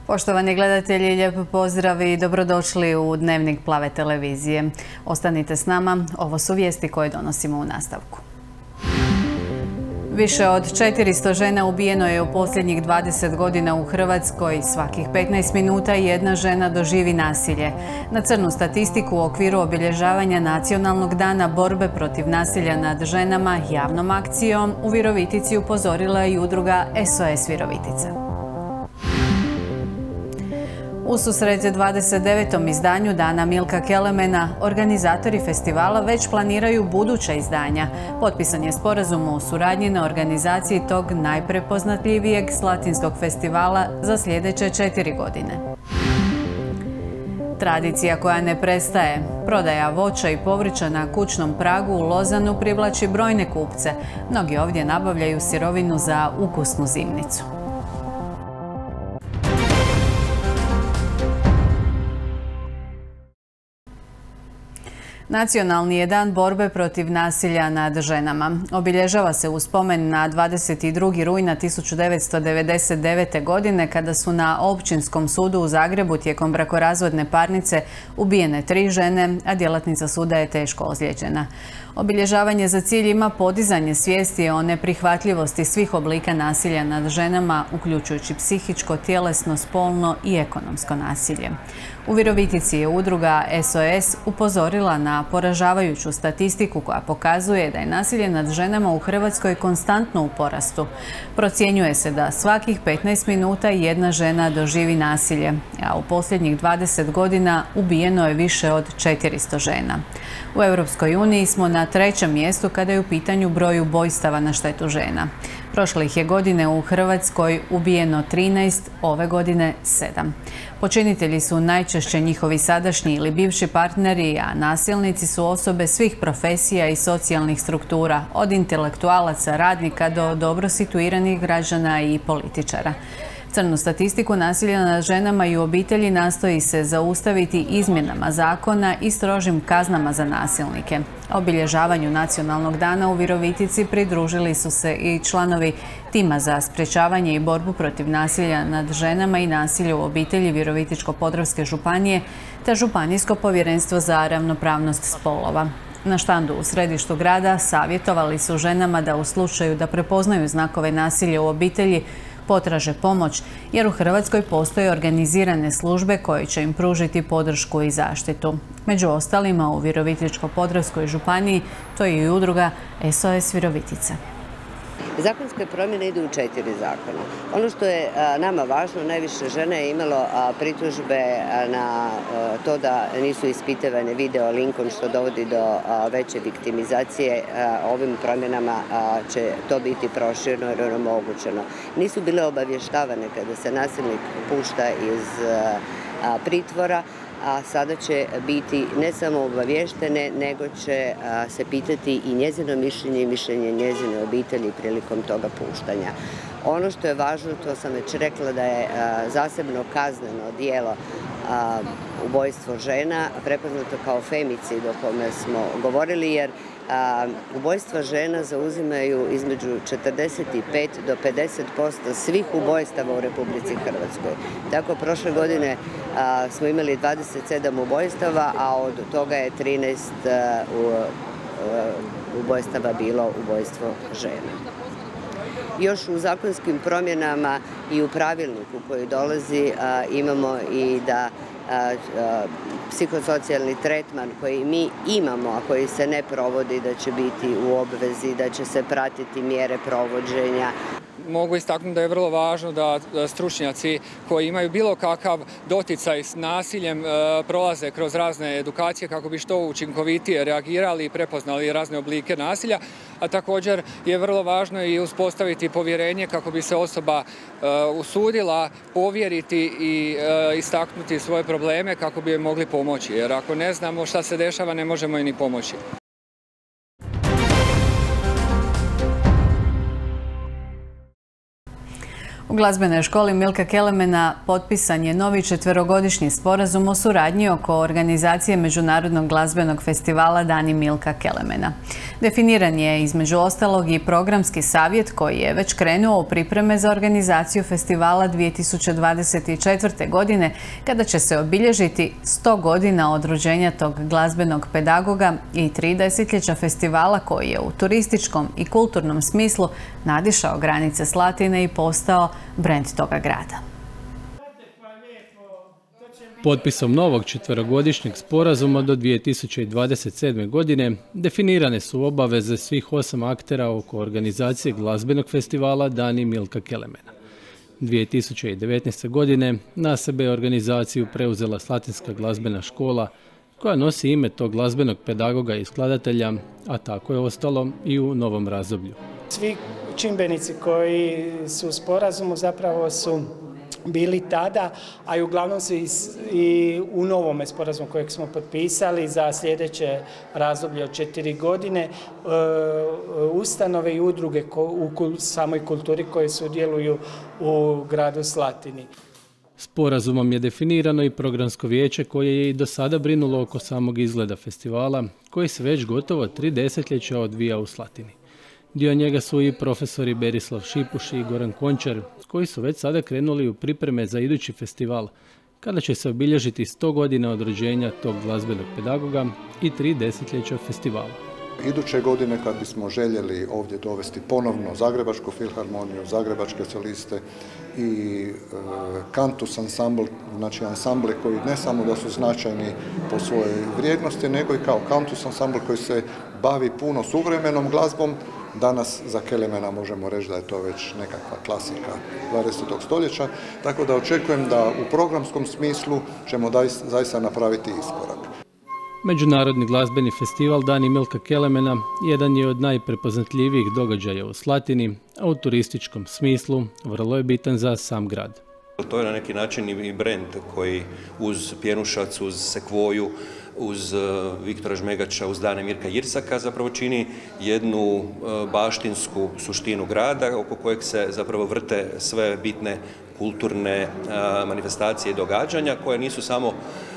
Poštovani gledatelji, lijep pozdrav i dobrodošli u Dnevnik Plave televizije. Ostanite s nama, ovo su vijesti koje donosimo u nastavku. Više od 400 žena ubijeno je u posljednjih 20 godina u Hrvatskoj. Svakih 15 minuta jedna žena doživi nasilje. Na crnu statistiku u okviru obilježavanja Nacionalnog dana borbe protiv nasilja nad ženama javnom akcijom u Virovitici upozorila je i udruga SOS Virovitica. Ususret 29. izdanju Dana Milka Kelemena, organizatori festivala već planiraju buduća izdanja. Potpisan je sporazum o suradnji na organizaciji tog najprepoznatljivijeg slatinskog festivala za sljedeće 4 godine. Tradicija koja ne prestaje. Prodaja voća i povrća na kućnom pragu u Lozanu privlači brojne kupce. Mnogi ovdje nabavljaju sirovinu za ukusnu zimnicu. Nacionalni je dan borbe protiv nasilja nad ženama. Obilježava se u spomen na 22. rujna 1999. godine kada su na Općinskom sudu u Zagrebu tijekom brakorazvodne parnice ubijene 3 žene, a djelatnica suda je teško ozlijeđena. Obilježavanje za cilj ima podizanje svijesti o neprihvatljivosti svih oblika nasilja nad ženama, uključujući psihičko, tjelesno, spolno i ekonomsko nasilje. U Virovitici je udruga SOS upozorila na poražavajuću statistiku koja pokazuje da je nasilje nad ženama u Hrvatskoj konstantno u porastu. Procjenjuje se da svakih 15 minuta jedna žena doživi nasilje, a u posljednjih 20 godina ubijeno je više od 400 žena. U Europskoj uniji smo na 3. mjestu kada je u pitanju broj ubojstava na štetu žena. Prošlih je godine u Hrvatskoj ubijeno 13, ove godine 7. Počinitelji su najčešće njihovi sadašnji ili bivši partneri, a nasilnici su osobe svih profesija i socijalnih struktura, od intelektualaca, radnika do dobro situiranih građana i političara. Crnu statistiku nasilja nad ženama i u obitelji nastoji se zaustaviti izmjenama zakona i strožim kaznama za nasilnike. Obilježavanju Nacionalnog dana u Virovitici pridružili su se i članovi tima za sprječavanje i borbu protiv nasilja nad ženama i nasilja u obitelji Virovitičko-podravske županije te Županijsko povjerenstvo za ravnopravnost spolova. Na štandu u središtu grada savjetovali su ženama da u slučaju da prepoznaju znakove nasilja u obitelji potraže pomoć, jer u Hrvatskoj postoje organizirane službe koje će im pružiti podršku i zaštitu. Među ostalima u Virovitičko-podravskoj županiji to je i udruga SOS Virovitica. Zakonske promjene idu u 4 zakona. Ono što je nama važno, najviše žena je imalo pritužbe na to da nisu ispitivane video linkom, što dovodi do veće viktimizacije. Ovim promjenama će to biti prošireno i omogućeno. Nisu bile obavještavane kada se nasilnik pušta iz pritvora, a sada će biti ne samo obavještene, nego će se pitati i njezino mišljenje i mišljenje njezine obitelji prilikom toga puštanja. Ono što je važno, to sam već rekla, da je zasebno kazneno djelo ubojstvo žena prepoznato kao femicid o kome smo govorili, jer ubojstva žena zauzimaju između 45 do 50% svih ubojstava u Republici Hrvatskoj. Tako, prošle godine smo imali 27 ubojstava, a od toga je 13 ubojstava bilo ubojstvo žena. Još u zakonskim promjenama i u pravilniku koji dolazi imamo i da psihosocijalni tretman koji mi imamo, a koji se ne provodi, da će biti u obvezi, da će se pratiti mjere provođenja. Mogu istaknuti da je vrlo važno da stručnjaci koji imaju bilo kakav doticaj s nasiljem prolaze kroz razne edukacije kako bi što učinkovitije reagirali i prepoznali razne oblike nasilja, a također je vrlo važno i uspostaviti povjerenje kako bi se osoba usudila povjeriti i istaknuti svoje probleme kako bi joj mogli pomoći, jer ako ne znamo šta se dešava ne možemo joj ni pomoći. U glazbenoj školi Milka Kelemena potpisan je novi 4-godišnji sporazum o suradnji oko organizacije Međunarodnog glazbenog festivala Dani Milka Kelemena. Definiran je između ostalog i programski savjet koji je već krenuo u pripreme za organizaciju festivala 2024. godine, kada će se obilježiti 100 godina od rođenja tog glazbenog pedagoga i 3 desetljeća festivala koji je u turističkom i kulturnom smislu nadišao granice Slatine i postao brend toga grada. Potpisom novog 4-godišnjeg sporazuma do 2027. godine definirane su obaveze svih 8 aktera oko organizacije glazbenog festivala Dani Milka Kelemena. 2019. godine na sebe je organizaciju preuzela Slatinska glazbena škola, koja nosi ime tog glazbenog pedagoga i skladatelja, a tako je ostalo i u novom razdoblju. Svi čimbenici koji su u sporazumu zapravo su bili tada, a i uglavnom su i u novome sporazumu kojeg smo potpisali za sljedeće razdoblje od 4 godine, ustanove i udruge u samoj kulturi koje sudjeluju u gradu Slatini. Sporazumom je definirano i programsko vijeće koje je i do sada brinulo oko samog izgleda festivala, koji se već gotovo 3 desetljeća odvija u Slatini. Dio njega su i profesori Berislav Šipuš i Goran Končar, koji su već sada krenuli u pripreme za idući festival, kada će se obilježiti 100 godina od rođenja tog glazbenog pedagoga i 3 desetljeća festivala. Iduće godine, kad bismo željeli ovdje dovesti ponovno Zagrebačku filharmoniju, zagrebačke soliste i Cantus ansambl, znači ansambli koji ne samo da su značajni po svojoj vrijednosti, nego i kao Cantus ansambl koji se bavi puno suvremenom glazbom. Danas za Kelemena možemo reći da je to već nekakva klasika 20. stoljeća, tako da očekujem da u programskom smislu ćemo zaista napraviti iskorak. Međunarodni glazbeni festival Dani Milka Kelemena jedan je od najprepoznatljivijih događaja u Slatini, a u turističkom smislu vrlo je bitan za sam grad. To je na neki način i brend koji uz Pjenušac, uz Sekvoju, uz Viktora Žmegača, uz Dane Mirka Jirsaka zapravo čini jednu baštinsku suštinu grada oko kojeg se zapravo vrte sve bitne kulturne manifestacije i događanja koje nisu samo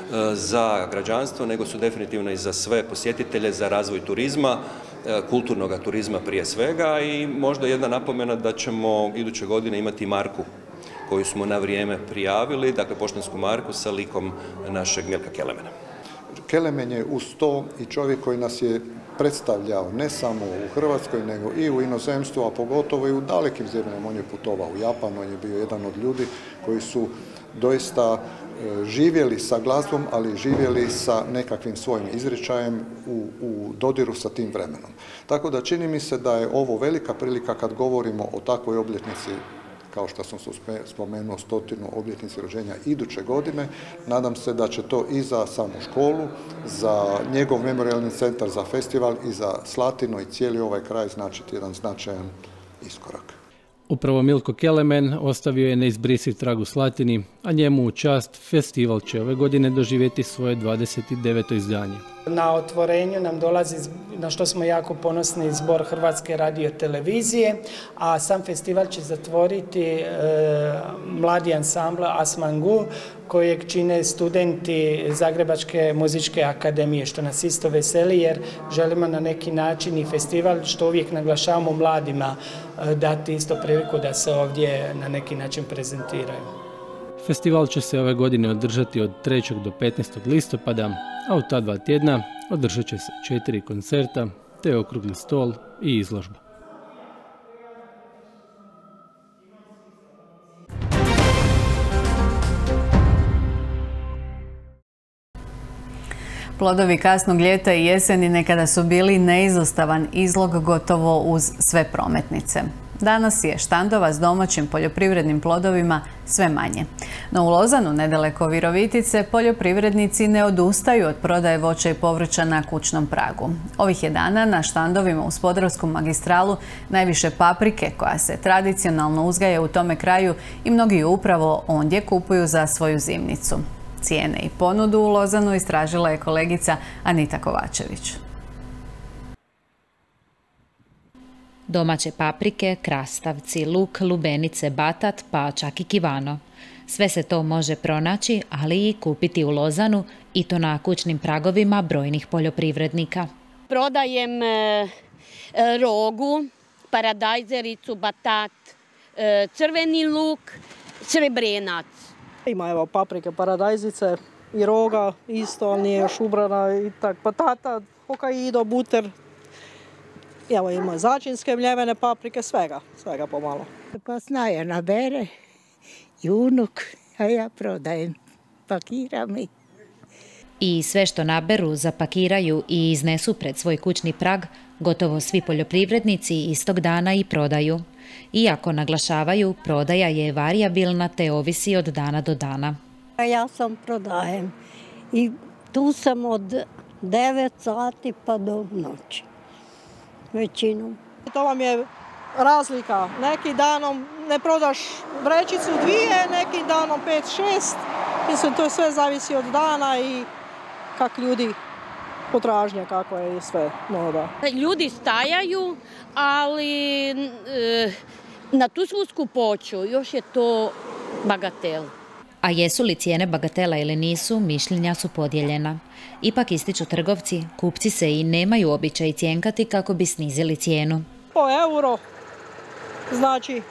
za građanstvo, nego su definitivno i za sve posjetitelje, za razvoj turizma, kulturnog turizma prije svega i možda jedna napomena da ćemo iduće godine imati marku koju smo na vrijeme prijavili, dakle poštansku marku sa likom našeg Milka Kelemena. Kelemen je uz to i čovjek koji nas je predstavljao ne samo u Hrvatskoj, nego i u inozemstvu, a pogotovo i u dalekim zemljama. On je putovao u Japan, on je bio jedan od ljudi koji su doista živjeli sa glazbom, ali živjeli sa nekakvim svojim izričajem u dodiru sa tim vremenom. Tako da čini mi se da je ovo velika prilika kad govorimo o takvoj obljetnici, kao što sam spomenuo 100. obljetnici rođenja iduće godine. Nadam se da će to i za samu školu, za njegov memorijalni centar, za festival i za Slatinu i cijeli ovaj kraj značiti jedan značajan iskorak. Upravo Milko Kelemen ostavio je neizbrisiv trag u Slatini, a njemu u čast festival će ove godine doživjeti svoje 29. izdanje. Na otvorenju nam dolazi, na što smo jako ponosni, zbor Hrvatske radiotelevizije, a sam festival će zatvoriti mladi ansambl Asmangu, kojeg čine studenti Zagrebačke muzičke akademije, što nas isto veseli jer želimo na neki način i festival, što uvijek naglašavamo mladima, dati isto priliku da se ovdje na neki način prezentiraju. Festival će se ove godine održati od 3. do 15. listopada, a u ta 2 tjedna održat će se 4 koncerta, te okrugli stol i izložba. Plodovi kasnog ljeta i jeseni nekada su bili neizostavan izlog gotovo uz sve prometnice. Danas je štandova s domaćim poljoprivrednim plodovima sve manje. No u Lozanu, nedaleko Virovitice, poljoprivrednici ne odustaju od prodaje voća i povrća na kućnom pragu. Ovih je dana na štandovima uz Podravsku magistralu najviše paprike, koja se tradicionalno uzgaja u tome kraju i mnogi ju upravo ondje kupuju za svoju zimnicu. Cijene i ponudu u Lozanu istražila je kolegica Anita Kovačević. Domaće paprike, krastavci, luk, lubenice, batat, pa čak i kivano. Sve se to može pronaći, ali i kupiti u Lozanu i to na kućnim pragovima brojnih poljoprivrednika. Prodajem rogu, paradajzericu, batat, crveni luk, srebrenac. Ima evo paprike, paradajzice i roga isto, ali nije još ubrana i tak batata, hokaido, buter. Evo ima začinske mljevene paprike, svega pomalo. Pa Snaja nabere i unuk, a ja prodajem, pakiram i... I sve što naberu, zapakiraju i iznesu pred svoj kućni prag, gotovo svi poljoprivrednici istog dana i prodaju. Iako naglašavaju, prodaja je varijabilna te ovisi od dana do dana. Ja sam prodajem i tu sam od 9 sati pa do noći, većinom. To vam je razlika. Neki danom ne prodaš vrećicu 2, neki danom 5-6. Mislim, to sve zavisi od dana i kak ljudi potražnja, kako je i sve. No, da. Ljudi stajaju, ali na tu svu skupoću još je to bagatel. A jesu li cijene bagatela ili nisu, mišljenja su podijeljena. Ipak ističu trgovci, kupci se i nemaju običaj cjenkati kako bi snizili cijenu. Po euro, znači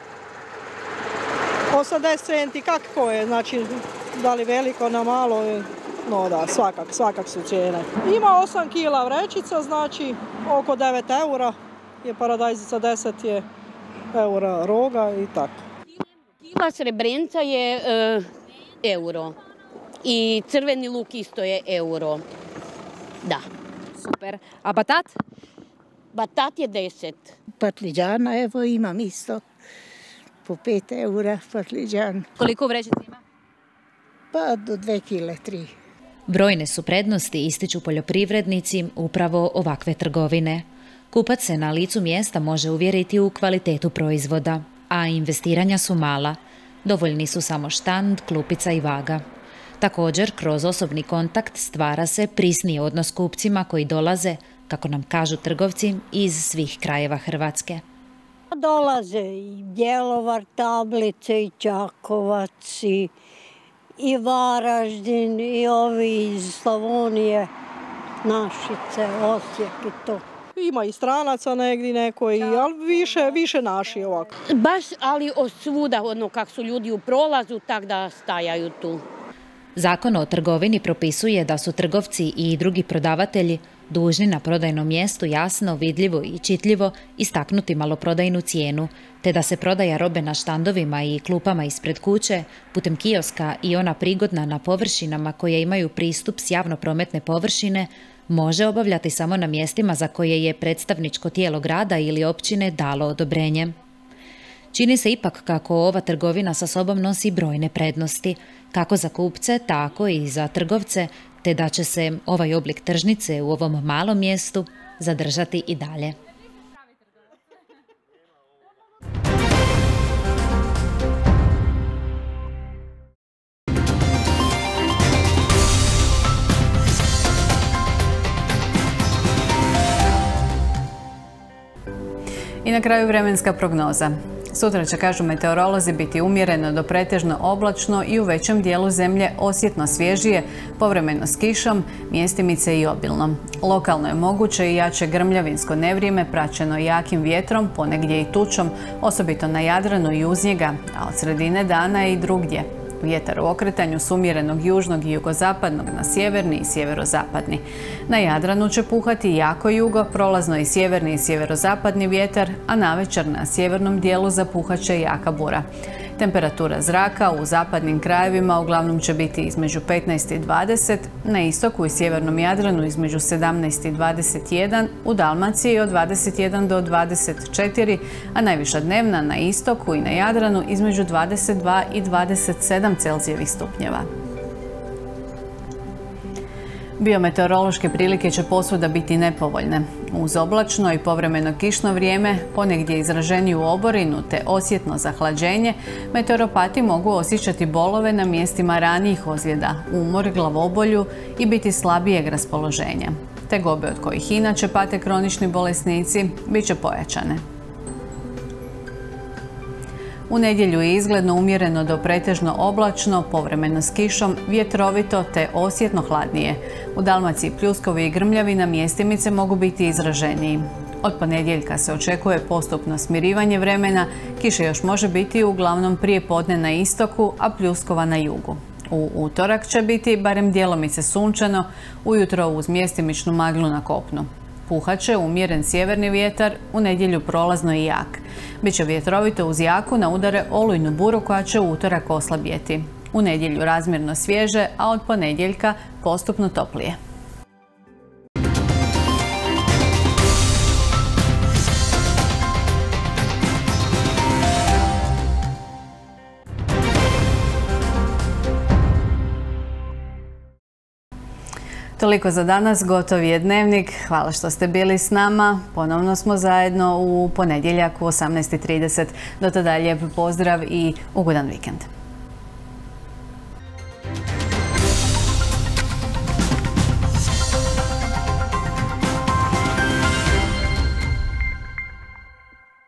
80 centi, kako je, znači da li veliko na malo, no da, svakak su cijene. Ima 8 kila vrećica, znači oko 9 eura je paradajzica, 10 je eura roga i tako. Kila srebrenca je euro i crveni luk isto je euro. Da. Super. A batat? Batat je 10. Patliđana, evo imam isto. Po 5 eura patliđan. Koliko vrećica ima? Pa do 2 kile, 3. Brojne su prednosti, ističu poljoprivrednici, upravo ovakve trgovine. Kupac se na licu mjesta može uvjeriti u kvalitetu proizvoda, a investiranja su mala. Dovoljni su samo štand, klupica i vaga. Također, kroz osobni kontakt stvara se prisniji odnos s kupcima koji dolaze, kako nam kažu trgovci, iz svih krajeva Hrvatske. Dolaze i Bjelovar, Tablice, i Čakovac, i Varaždin, i ovi iz Slavonije, Našice, Osijek i to. Ima i stranaca negdje neko, ali više naši ovako. Baš, ali od svuda, ono kak su ljudi u prolazu, tak da stajaju tu. Zakon o trgovini propisuje da su trgovci i drugi prodavatelji dužni na prodajnom mjestu jasno, vidljivo i čitljivo istaknuti maloprodajnu cijenu, te da se prodaja robe na štandovima i klupama ispred kuće, putem kioska i ona prigodna na površinama koje imaju pristup s javno-prometne površine, može obavljati samo na mjestima za koje je predstavničko tijelo grada ili općine dalo odobrenje. Čini se ipak kako ova trgovina sa sobom nosi brojne prednosti, kako za kupce, tako i za trgovce, te da će se ovaj oblik tržnice u ovom malom mjestu zadržati i dalje. I na kraju vremenska prognoza. Sutra će, kažu meteorolozi, biti umjereno do pretežno oblačno i u većem dijelu zemlje osjetno svježije, povremeno s kišom, mjestimice i obilno. Lokalno je moguće i jače grmljavinsko nevrijeme praćeno jakim vjetrom, ponegdje i tučom, osobito na Jadranu i uz njega, a od sredine dana i drugdje. Vjetar u okretanju s umjerenog južnog i jugozapadnog na sjeverni i sjeverozapadni. Na Jadranu će puhati jako jugo, prolazno i sjeverni i sjeverozapadni vjetar, a navečer na sjevernom dijelu zapuhat će jaka bura. Temperatura zraka u zapadnim krajevima uglavnom će biti između 15 i 20, na istoku i sjevernom Jadranu između 17 i 21, u Dalmaciji od 21 do 24, a najviša dnevna na istoku i na Jadranu između 22 i 27 Celzijevih stupnjeva. Biometeorološke prilike će posvuda biti nepovoljne. Uz oblačno i povremeno kišno vrijeme, ponegdje izraženiju oborinu te osjetno zahlađenje, meteoropati mogu osjećati bolove na mjestima ranijih ozljeda, umor, glavobolju i biti slabijeg raspoloženja. Tegobe od kojih inače pate kronični bolesnici bit će pojačane. U nedjelju je izgledno umjereno do pretežno oblačno, povremeno s kišom, vjetrovito te osjetno hladnije. U Dalmaciji pljuskovi i grmljavi na mjestimice mogu biti izraženiji. Od ponedjeljka se očekuje postupno smirivanje vremena, kiše još može biti uglavnom prije podne na istoku, a pljuskova na jugu. U utorak će biti barem djelomice sunčano, ujutro uz mjestimičnu maglu na kopnu. Puhat će umjeren sjeverni vjetar, u nedjelju prolazno i jak. Biće vjetrovito uz jaku na udare olujnu buru koja će u utorak oslabjeti. U nedjelju razmjerno svježe, a od ponedjeljka postupno toplije. Toliko za danas, gotov je dnevnik. Hvala što ste bili s nama. Ponovno smo zajedno u ponedjeljak u 18:30. Do tada lijep pozdrav i ugodan vikend.